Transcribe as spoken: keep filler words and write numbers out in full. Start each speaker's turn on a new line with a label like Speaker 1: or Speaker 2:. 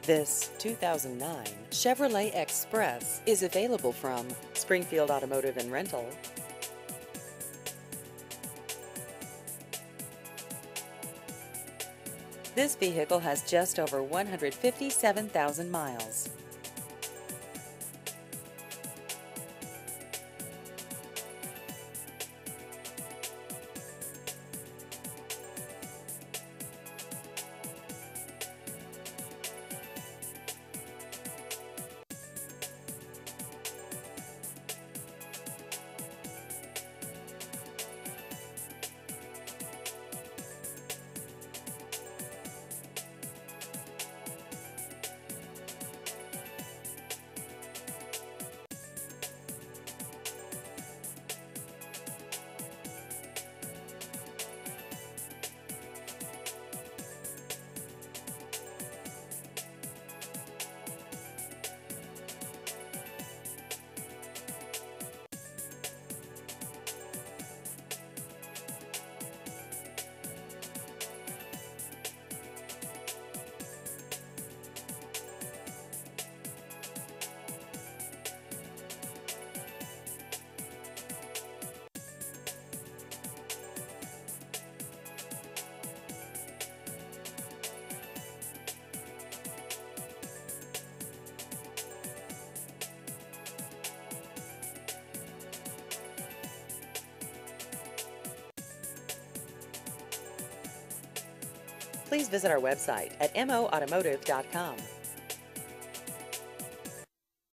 Speaker 1: This two thousand nine Chevrolet Express is available from Springfield Automotive and Rental. This vehicle has just over one hundred fifty-seven thousand miles. Please visit our website at m o automotive dot com.